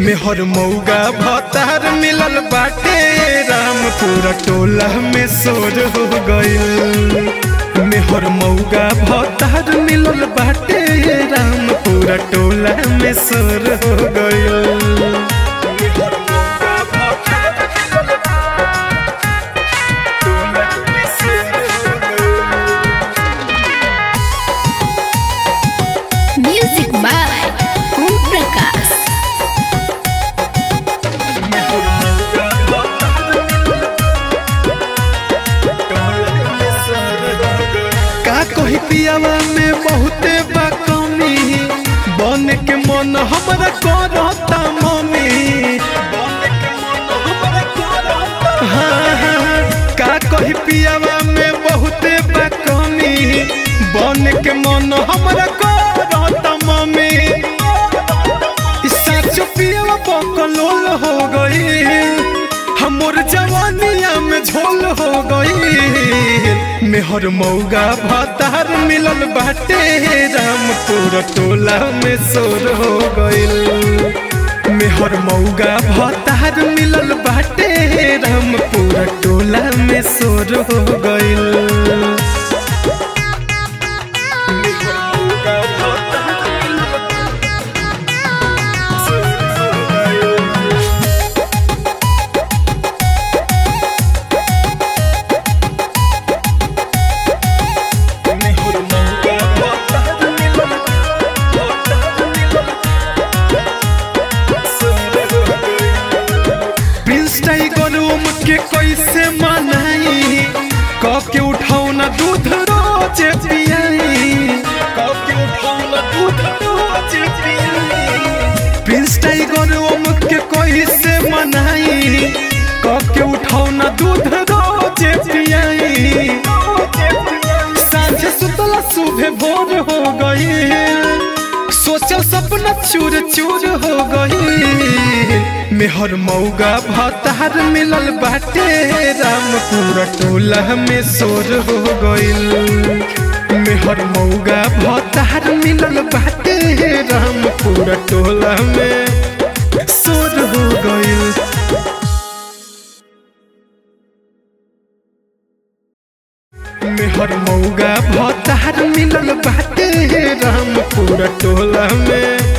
मेहर मौगा भतार मिलल बाटे राम पूरा टोला में शोर हो गइल। मेहर मौगा भतार मिलल बाटे राम पूरा टोला में शोर हो गइल। Music by Om Prakash. का कही पियावा में बहुते बा कमी, बन के मन हमरा करता मम्मी। हाँ, का कही पियावा में बहुते बा कमी, बन के मन हमरा करता मम्मी। साचो पियावा बकलोल हो गई, हमर जवानिया में झोल हो गई। मेहर मौगा भतार मिलल बाटे राम पूरा टोला में शोर हो गइल। मेहर मौगा भतार मिलल बाटे राम पूरा टोला में शोर हो गइल। के कैसे मनाई, कके उठाऊ ना दूध रोज पियाई, कके उठाऊ ना दूध रोज पियाई। प्रिंस टाइगर ओम के कैसे मनाई, कके उठाऊ ना दूध रोज पियाई। सांझ सुतला सुबह भोर हो गई, सोचल सपना चूर चूर हो गई। मेहर मौगा भतार मिलल बाटे राम पूरा टोला में शोर हो गइल। मेहर मौगा भतार मिलल बाटे राम पूरा टोला में शोर हो गइल। मेहर मौगा भतार मिलल बाटे राम पूरा टोला में